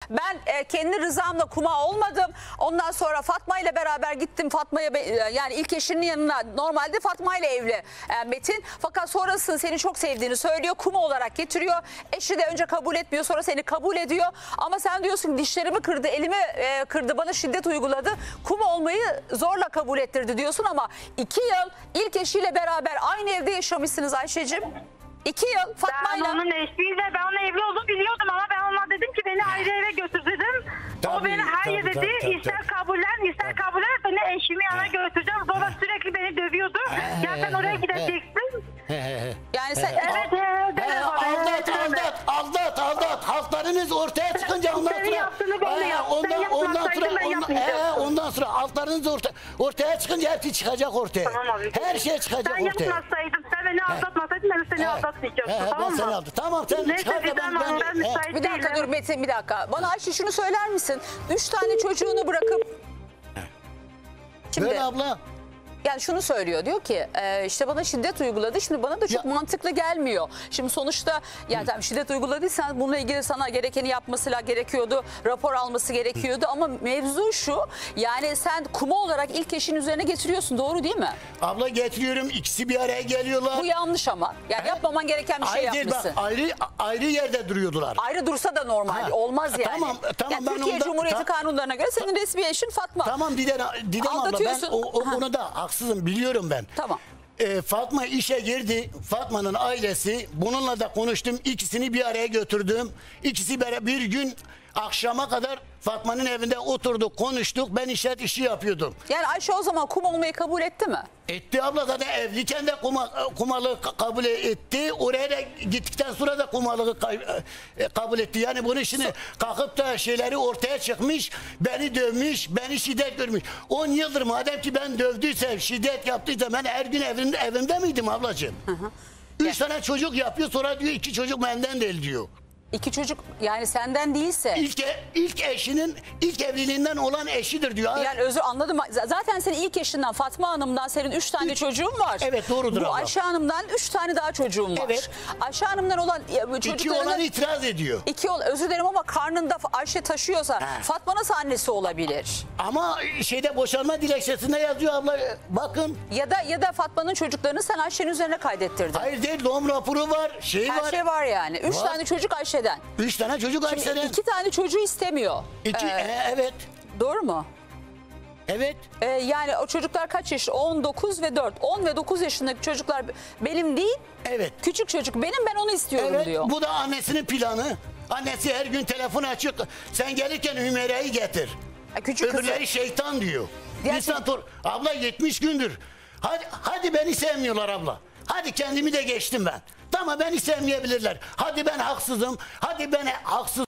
Ben kendi rızamla kuma olmadım. Ondan sonra Fatma ile beraber gittim. Fatma'ya yani ilk eşinin yanına, normalde Fatma ile evli Metin. Fakat sonrasında seni çok sevdiğini söylüyor. Kuma olarak getiriyor. Eşi de önce kabul etmiyor, sonra seni kabul ediyor. Ama sen diyorsun dişlerimi kırdı, elimi kırdı, bana şiddet uyguladı. Kuma olmayı zorla kabul ettirdi diyorsun ama 2 yıl ilk eşiyle beraber aynı evde yaşamışsınız Ayşe'cim. 2 yıl Fatma'yla. Ben onun eşiyle, ben onun evli olduğunu biliyordum ama ben ona dedim ki beni ayrı eve götür dedim. O beni hayır dedi, ister kabullen ister kabullen, seni eşimi yana götüreceğim. Baba sürekli beni dövüyordu. Ya sen oraya gideceksin. Yani sen Aldat. Halklarınız ortaya çıkınca ondan Senin sonra yaptığını ben de yaptım. Sen yapmasaydın ben yapmayacaktım. ondan sonra halklarınız ortaya çıkınca hepsi çıkacak ortaya. Tamam abi. Her şey çıkacak sen ortaya. yapmasaydın, sen beni aldatmasaydın ben seni aldatmayacaktım. Tamam Ben seni mı? aldım. Tamam sen Neyse çıkar da ben müsait bir dakika değilim. dur Metin, bir dakika. Bana Ayşe şunu söyler misin? 3 tane çocuğunu bırakıp şimdi Böyle abla. yani şunu söylüyor, diyor ki işte bana şiddet uyguladı, şimdi bana da çok mantıklı gelmiyor. Şimdi sonuçta yani tamam, şiddet uyguladıysan bununla ilgili sana gerekeni yapması gerekiyordu, rapor alması gerekiyordu ama mevzu şu, yani sen kuma olarak ilk eşin üzerine getiriyorsun, doğru değil mi? Abla getiriyorum, ikisi bir araya geliyorlar. Bu yanlış ama yani yapmaman gereken bir şey Hayır, yapmışsın. bak, ayrı yerde duruyordular. Ayrı dursa da normal olmaz yani. Tamam, yani ben Türkiye onda- Cumhuriyeti kanunlarına göre senin resmi eşin Fatma. Tamam Didem abla, ben Aldatıyorsun. ona da haksızım, biliyorum ben. Tamam. Fatma işe girdi. Fatma'nın ailesi, bununla da konuştum. İkisini bir araya götürdüm. İkisi bir gün akşama kadar Fatma'nın evinde oturduk, konuştuk. Ben işi yapıyordum. Yani Ayşe o zaman kum olmayı kabul etti mi? Etti abla, zaten evliyken de kumalığı kabul etti. Oraya da gittikten sonra da kumalığı kabul etti. Yani bunu şimdi kalkıp da şeyleri ortaya çıkmış, beni dövmüş, beni şiddet görmüş. 10 yıldır madem ki ben dövdüysem, şiddet yaptıysam ben her gün evimde miydim ablacığım? 3 tane çocuk yapıyor, sonra diyor 2 çocuk benden değil diyor. 2 çocuk yani senden değilse. İlk eşinin ilk evliliğinden olan eşidir diyor. Yani özür anladım. Zaten senin ilk eşinden, Fatma Hanım'dan senin 3 tane çocuğun var. Evet, doğrudur Bu abla. Ayşe Hanım'dan 3 tane daha çocuğun var. Evet. Ayşe Hanım'dan olan çocuklarının... 2 olan itiraz ediyor. Özür dilerim ama karnında Ayşe taşıyorsa Fatma nasıl annesi olabilir? Ama şeyde boşanma dilekçesinde yazıyor abla, bakın. Ya da Fatma'nın çocuklarını sen Ayşe'nin üzerine kaydettirdin. Hayır değil, doğum raporu var, Her var. şey var yani. 3 Var. tane çocuk Ayşe'den. 3 tane çocuk Şimdi Ayşe'den. 2 tane çocuğu istemiyor. Evet. Doğru mu? Evet. Yani o çocuklar kaç yaş? 19 ve 4. 10 ve 9 yaşındaki çocuklar benim değil. Evet. Küçük çocuk benim, ben onu istiyorum Evet. diyor. Bu da annesinin planı. Annesi her gün telefon açıyor. Sen gelirken Hümeyre'yi getir. Küçük kızı. Öbürleri şeytan diyor. Gerçekten- Abla 70 gündür. Hadi beni sevmiyorlar abla. Hadi kendimi de geçtim ben. Tamam, beni sevmeyebilirler. Hadi ben haksızım. Hadi ben haksız.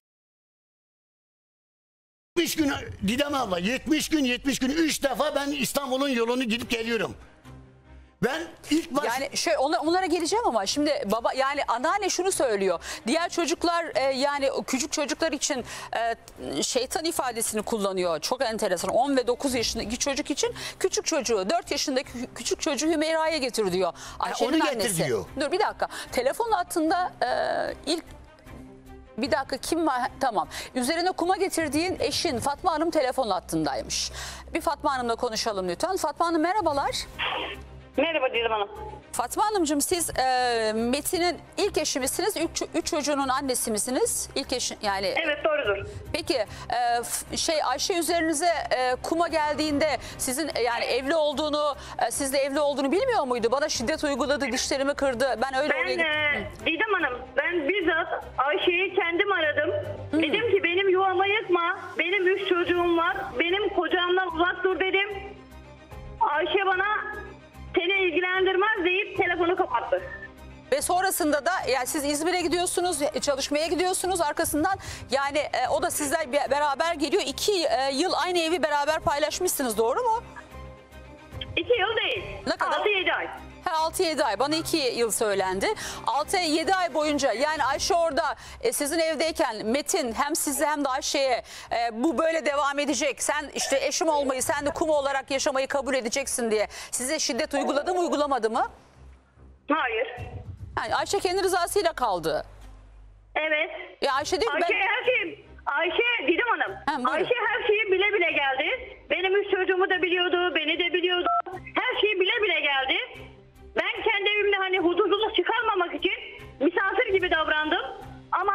70 gün Didem abla, 70 gün 3 defa ben İstanbul'un yolunu gidip geliyorum. Ben ilk baş... Yani onlara geleceğim ama şimdi baba, yani anneanne şunu söylüyor. Diğer çocuklar yani o küçük çocuklar için şeytan ifadesini kullanıyor. Çok enteresan. 10 ve 9 yaşındaki çocuk için küçük çocuğu, 4 yaşındaki küçük çocuğu Hümeyra'ya getir diyor. Ayşe'nin onu annesi. getir diyor. Dur bir dakika. Telefon hattında ilk bir dakika, kim var? Tamam. Üzerine kuma getirdiğin eşin Fatma Hanım telefon hattındaymış. Bir Fatma Hanım'la konuşalım lütfen. Fatma Hanım merhabalar. Merhaba Didem Hanım. Fatma Hanımcığım, siz Metin'in ilk eşi misiniz? 3 çocuğunun annesi misiniz? İlk eşi yani. Evet, doğrudur. Peki Ayşe üzerinize kuma geldiğinde sizin yani evli olduğunu, sizle evli olduğunu bilmiyor muydu? Bana şiddet uyguladı, dişlerimi kırdı. Ben öyle oraya gittim. Didem Hanım, ben bizzat Ayşe'yi kendim aradım. Dedim ki benim yuvamı yıkma. Benim 3 çocuğum var. Benim kocamdan uzak dur dedim. Ayşe bana seni ilgilendirmez deyip telefonu kapattı. Ve sonrasında da yani siz İzmir'e gidiyorsunuz, çalışmaya gidiyorsunuz arkasından, yani o da sizler beraber geliyor. 2 yıl aynı evi beraber paylaşmışsınız, doğru mu? 2 yıl değil. Ne kadar? 6-7 ay. 6-7 ay, bana 2 yıl söylendi. 6-7 ay boyunca yani Ayşe orada sizin evdeyken Metin hem size hem de Ayşe'ye bu böyle devam edecek, sen işte eşim olmayı, sen de kum olarak yaşamayı kabul edeceksin diye size şiddet uyguladı mı, uygulamadı mı? Hayır. Yani Ayşe kendi rızasıyla kaldı. Evet. Ya Ayşe diyor ki Ayşe Didem Hanım. buyurun. Ayşe her şeyi bile bile geldi. Benim 3 çocuğumu da biliyordu, beni de biliyordu. Her şeyi bile bile geldi. Ben kendi evimde hani huzursuzluk çıkarmamak için misafir gibi davrandım. Ama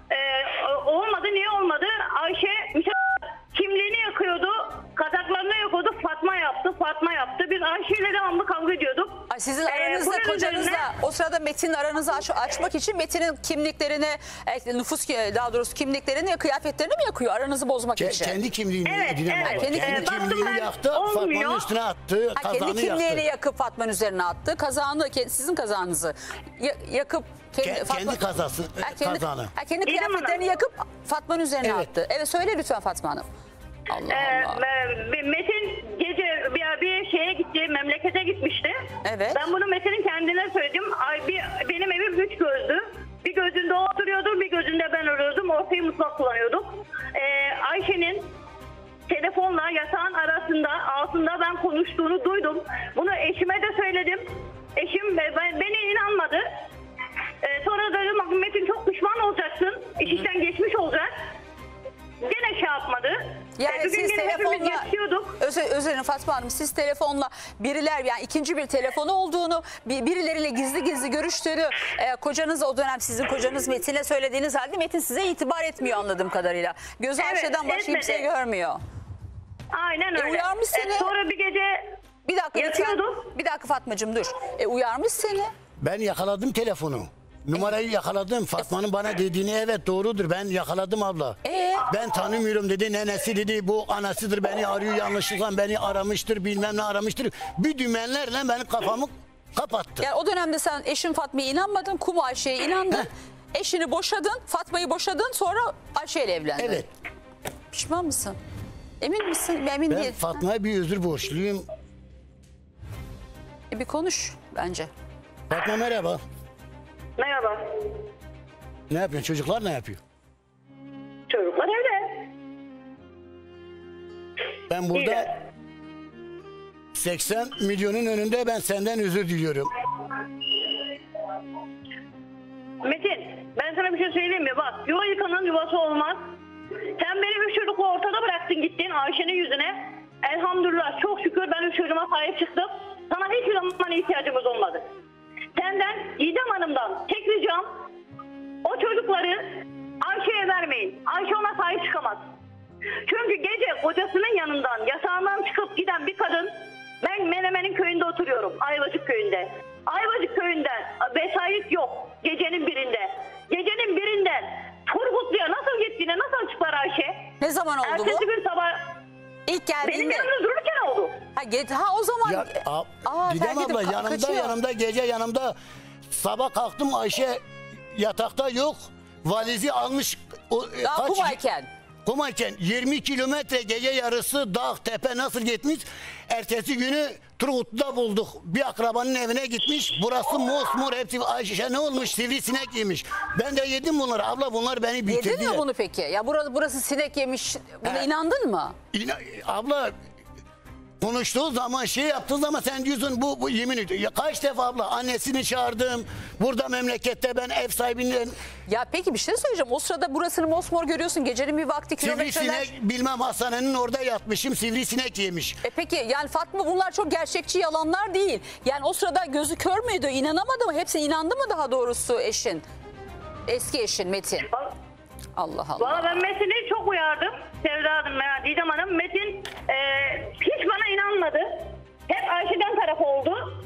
olmadı. Niye olmadı? Ayşe kimliğini yakıyordu, kazaklarını yakıyordu. Fatma yaptı. Biz Ayşe'yle devamlı kavga ediyorduk. Ay, sizin aranızda, bunun kocanızla üzerine- o sırada Metin'in aranızı açmak için Metin'in kimliklerini, nüfus, daha doğrusu kimliklerini, kıyafetlerini mi yakıyor aranızı bozmak için? Kendi kimliğini Evet, Didem evet. abla. Kendi Kendi baktım kimliğini ben, yaktı. olmuyor. Fatma'nın üstüne attı. Ha, Kazanı kendi kimliğini yaktı. yakıp Fatma'nın üzerine attı. Kazağını, sizin kazağınızı yakıp Kendi kazası, kazanı. kendi İrem kıyafetlerini Hanım. yakıp Fatma'nın üzerine Evet. attı. Evet, söyle lütfen Fatma Hanım. Allah Allah. Metin gece bir şeye gitti, memlekete gitmişti. Evet. Ben bunu Metin'in kendine söyledim. Benim evim 3 gözdü. Bir gözünde o oturuyordu, bir gözünde ben oluyordum. Ortayı mutfak kullanıyorduk. Ayşe'nin telefonla yatağın altında ben konuştuğunu duydum. Bunu eşime de söyledim. Eşim beni inanmadı. Sonra dedim Metin çok pişman olacaksın. İş işten geçmiş olacak. Gene şey yapmadı. Yani Bugün siz gene hepimiz telefonla, yatıyorduk. özür Fatma Hanım, siz telefonla biriler, yani ikinci bir telefonu olduğunu, birileriyle gizli gizli görüştüğünü kocanız, o dönem sizin kocanız Metin'e söylediğiniz halde Metin size itibar etmiyor anladığım kadarıyla. Gözü Evet, Ayşe'den başka etmedi. kimseyi görmüyor. Aynen öyle. Uyarmış seni. Sonra bir gece Bir dakika lütfen. Yatıyorduk. Bir dakika Fatmacığım dur. Uyarmış seni. Ben yakaladım telefonu. Numarayı yakaladım. Fatma'nın bana dediğini evet doğrudur. Ben yakaladım abla. Ben tanımıyorum dedi. Nenesi dedi. Bu anasıdır, beni arıyor yanlışlıkla, beni aramıştır, bilmem ne aramıştır. Bir dümenlerle benim kafamı kapattı. Yani o dönemde sen eşin Fatma'ya inanmadın, Kumu Ayşe'ye inandın. Eşini boşadın, Fatma'yı boşadın, sonra Ayşe ile evlendin. Evet. Pişman mısın? Emin misin? Emin Ben değil. Fatma'ya bir özür borçluyum. Bir konuş bence. Fatma merhaba. merhaba. Ne yapıyorsun? Çocuklar ne yapıyor? Çocuklar evde. Ben burada İyiler. 80 milyonun önünde ben senden özür diliyorum. Metin ben sana bir şey söyleyeyim mi? Bak yuva yıkanın yuvası olmaz. Sen beni 3 çocukla ortada bıraktın gittin Ayşe'nin yüzüne. Elhamdülillah çok şükür ben 3 çocuğuma sahip çıktım. Sana hiçbir zaman ihtiyacımız olmadı. Senden İdem Hanım'dan tek ricam o çocukları Ayşe'ye vermeyin. Ayşe ona sahip çıkamaz. Çünkü gece kocasının yanından yatağından çıkıp giden bir kadın, ben Menemen'in köyünde oturuyorum, Ayvacık köyünde. Ayvacık köyünden vesayet yok gecenin birinde. Gecenin birinden Turgutlu'ya nasıl gittiğine nasıl açıklar Ayşe? Ne zaman oldu Ertesi bu? gün sabah İlk benim geldiğinde. yanımda dururken oldu. O zaman. Ya, Didem terk edip abla yanımda kaçıyor. yanımda gece yanımda, sabah kalktım Ayşe yatakta yok. Valizi almış. Daha Kumayken. Kumayken 20 kilometre gece yarısı dağ tepe nasıl gitmiş. Ertesi günü Turgut'ta bulduk. Bir akrabanın evine gitmiş. Burası mosmor hepsi. Ayşe ne olmuş? Sivrisinek yemiş. Ben de yedim bunları. Abla bunlar beni bitirdiler. Yedin mi bunu peki? Ya burası sinek yemiş. Buna inandın mı? Abla konuştuğu zaman şey yaptığı zaman sen diyorsun bu yemin ediyor. Ya kaç defa abla annesini çağırdım. Burada memlekette ben ev sahibinden Ya peki bir şey söyleyeceğim. O sırada burasını mosmor görüyorsun. Gecenin bir vakti kilometreler. sivrisinek bilmem hastanenin orada yatmışım, sivrisinek yemiş. Peki yani Fatma, bunlar çok gerçekçi yalanlar değil. Yani o sırada gözü kör müydü? İnanamadı mı? Hepsine inandı mı daha doğrusu eşin? Eski eşin Metin. Allah Allah. Valla ben Metin'i çok uyardım. Sevda Hanım, Didem Hanım. Metin hiç bana inanmadı. Hep Ayşe'den tarafı oldu.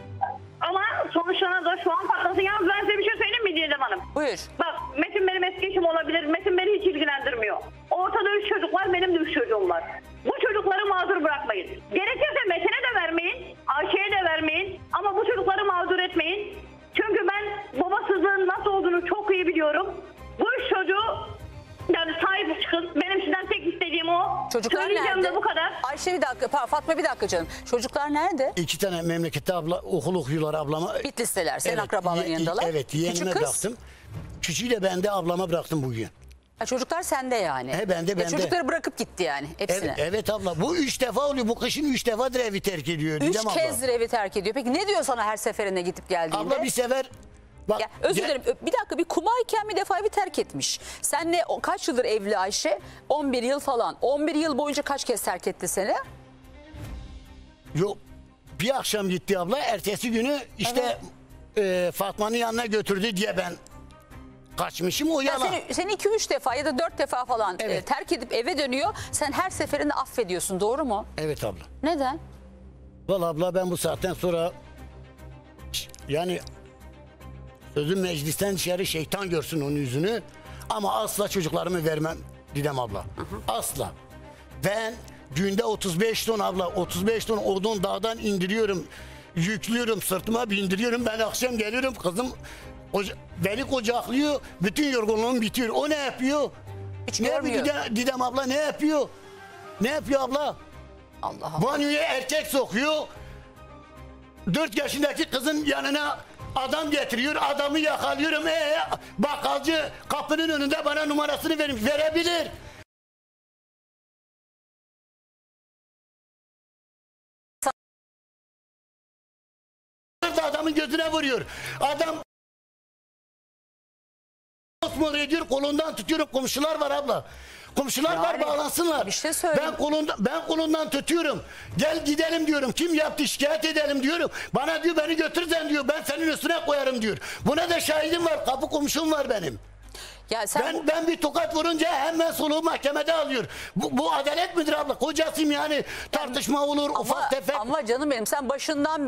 Ama sonuçlarına da şu an patlasın. Yalnız ben size bir şey söyleyeyim mi Didem Hanım? Buyur. Bak Metin benim eski eşim olabilir. Metin beni hiç ilgilendirmiyor. Ortada 3 çocuk var, benim de 3 çocuğum var. Bu çocukları mağdur bırakmayın. Gerekirse Metin'e de vermeyin, Ayşe'ye de vermeyin. Ama bu çocukları mağdur etmeyin. Çünkü ben babasızlığın nasıl olduğunu çok iyi biliyorum. Bu 3 çocuğu yani sahip çıkın. Benim sizden tek istediğim o. Çocuklar Söyleyeceğim nerede? de bu kadar. Ayşe bir dakika. Fatma bir dakika canım. Çocuklar nerede? 2 tane memlekette abla okul okuyorlar ablama. Bitlis'teler. Senin akrabaların ye- yanındalar. Evet yeğenime Küçük kız. bıraktım. Küçüğü de ben de ablama bıraktım bugün. Ha, çocuklar sende yani. Bende. Çocukları bırakıp gitti yani hepsine. Evet abla bu 3 defa oluyor. Bu kışın 3 defadır evi terk ediyor. 3 Didem abla. kezdir evi terk ediyor. Peki ne diyor sana her seferinde gidip geldiğinde? Abla bir sefer Bak, Ya, özür dilerim. Bir dakika, bir kumarken bir defa bir terk etmiş. Senle kaç yıldır evli Ayşe? 11 yıl falan. 11 yıl boyunca kaç kez terk etti seni? Yok, bir akşam gitti abla. Ertesi günü işte Fatma'nın yanına götürdü diye ben kaçmışım. O yalan. Seni 2-3 defa ya da 4 defa falan Evet. terk edip eve dönüyor. Sen her seferinde affediyorsun, doğru mu? Evet abla. Neden? Vallahi abla ben bu saatten sonra yani sözüm meclisten dışarı şeytan görsün onun yüzünü, ama asla çocuklarımı vermem Didem abla. Asla. Ben günde 35 ton abla, 35 ton odun dağdan indiriyorum. Yüklüyorum, sırtıma bindiriyorum. Ben akşam geliyorum, kızım beni kucaklıyor. Bütün yorgunluğum bitiyor. O ne yapıyor? Hiç Ne görmüyor. yapıyor Didem abla, ne yapıyor? Ne yapıyor abla? Allah Allah. Banyoya erkek sokuyor. 4 yaşındaki kızın yanına adam getiriyor. Adamı yakalıyorum. Bakkalcı kapının önünde bana numarasını verebilir. Adamın gözüne vuruyor. Adam osmor ediyor, kolundan tutuyorum. Komşular var abla. Komşular var, Yani, bağlansınlar. bir şey söyleyeyim. Ben kolundan tutuyorum. Gel gidelim diyorum. Kim yaptı, şikayet edelim diyorum. Bana diyor beni götürsen diyor. Ben senin üstüne koyarım diyor. Buna da şahidim var. Kapı komşum var benim. Ya sen Ben bir tokat vurunca hemen soluğu mahkemede alıyor. Bu adalet midir abla? Kocasıyım yani. Tartışma olur, ufak tefek. Ama canım benim, sen başından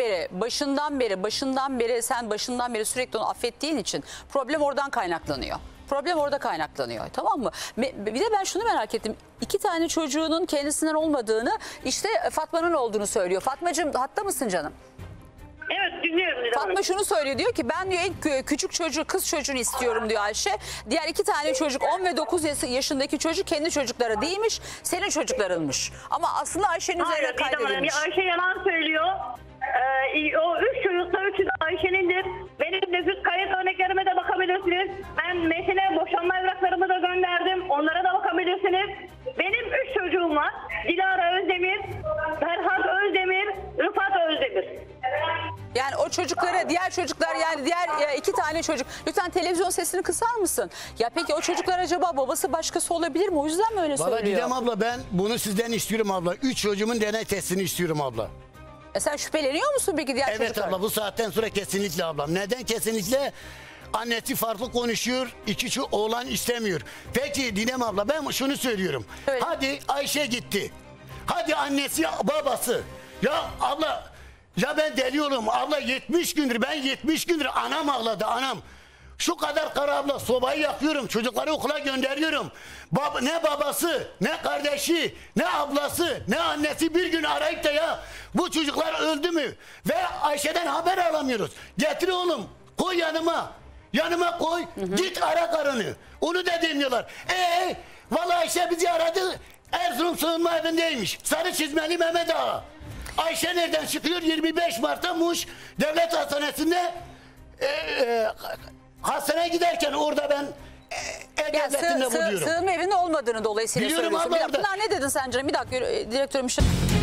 beri sürekli onu affettiğin için problem oradan kaynaklanıyor. Problem orada kaynaklanıyor, tamam mı? Bir de ben şunu merak ettim. 2 tane çocuğunun kendisinden olmadığını, işte Fatma'nın olduğunu söylüyor. Fatmacığım, hatta mısın canım? Evet, dinliyorum Didem Hanım. Fatma şunu söylüyor, diyor ki ben diyor en küçük çocuğu, kız çocuğunu istiyorum diyor Ayşe. Diğer 2 tane çocuk, 10 ve 9 yaşındaki çocuk kendi çocukları değilmiş, senin çocuklarınmış. Ama aslında Ayşe'nin üzerine Hayır Didem Hanım, kaydedilmiş. Ayşe yalan söylüyor. O 3 çocukta 3'ü de Ayşe'nindir. Benim nüfus kayıt örneklerime de bakabilirsiniz. Ben Metin'e boşanma evraklarımı da gönderdim. Onlara da bakabilirsiniz. Benim 3 çocuğum var. Dilara Özdemir, Ferhat Özdemir, Rıfat Özdemir. Yani o çocuklara, diğer çocuklar, yani diğer 2 tane çocuk. Lütfen televizyon sesini kısar mısın? Ya peki o çocuklar acaba babası başkası olabilir mi? O yüzden mi öyle Valla söylüyor? Didem abla, ben bunu sizden istiyorum abla. 3 çocuğumun deney testini istiyorum abla. Sen şüpheleniyor musun peki diğer Evet çocuklar? abla, bu saatten sonra kesinlikle ablam. Neden kesinlikle? Annesi farklı konuşuyor, 2 oğlan istemiyor. Peki Didem abla, ben şunu söylüyorum. Öyle. Hadi Ayşe gitti. Hadi annesi, babası. Ya abla, ya ben deli oğlum. Abla 70 gündür anam ağladı, anam. Şu kadar kara abla, sobayı yakıyorum, çocukları okula gönderiyorum. Ne babası, ne kardeşi, ne ablası, ne annesi bir gün arayıp da ya bu çocuklar öldü mü? Ve Ayşe'den haber alamıyoruz. Getir oğlum, koy yanıma. Yanıma koy, git ara karını. Onu da demiyorlar. Vallahi Ayşe bizi aradı. Erzurum sığınma evindeymiş. Sarı çizmeli Mehmet Ağa. Ayşe nereden çıkıyor? 25 Mart'ta Muş Devlet Hastanesi'nde hastaneye giderken orada ben Ya buluyorum. sığınma evinin olmadığını dolayısıyla Biliyorum söylüyorsun. abla Bir dakika, orada. Pınar, ne dedin sen canım? Bir dakika direktörüm.